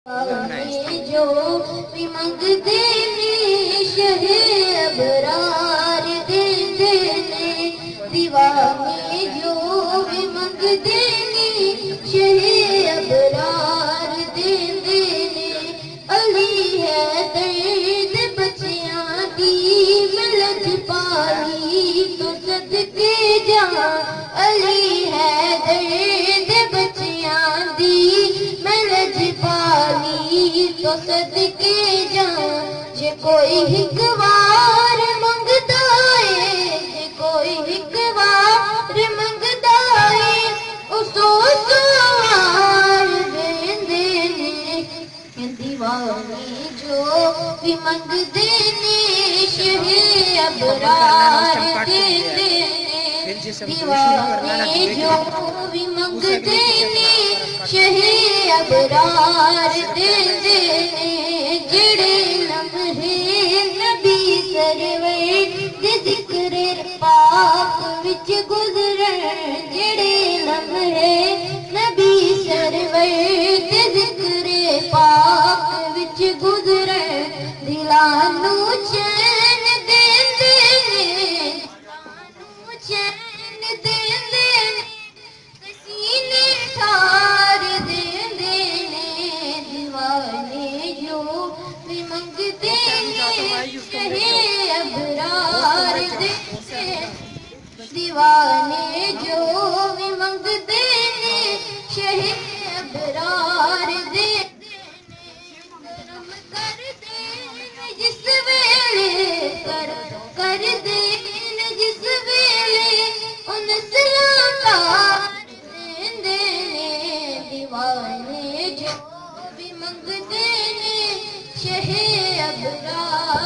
جو بھی منگتے ہیں شہ ابرار دے دینے، دیوانے جو بھی منگتے ہیں شہ ابرار دے دینے، علی ہے درد بچیاں دی ملج پالی تو صدقے جہاں، علی ہے درد بچیاں دی ملج پالی تو صدقے جہاں، جے کوئی ہکوار منگدا ہے، جے کوئی ہکوار منگدا ہے اسو سوار دیندے نے، دیوانے جو بھی منگدے نے شہ ابرار دیندے نے، دیوانے جو بھی منگدے نے شہ ابرار دیندے نے، جڑے لمحے نبی سرور دے ذکر پاک وچ گزرن، جڑے لمحے نبی سرور دے ذکر پاک وچ گزرن، دلاں نوں چین دیندے نے، دلاں نوں چین دیندے نے، سینے ٹھار دیندے نے، دیوانے جو بھی منگتے ہیں شہ ابرار دیندے نے، دیوانے جو بھی منگتے ہیں شہ ابرار دیندے نے، کرم کر دین جس ویلے کر دین جس ویلے ان سلام دیندے نے، دیوانے جو بھی منگتے ہیں شہ ابرار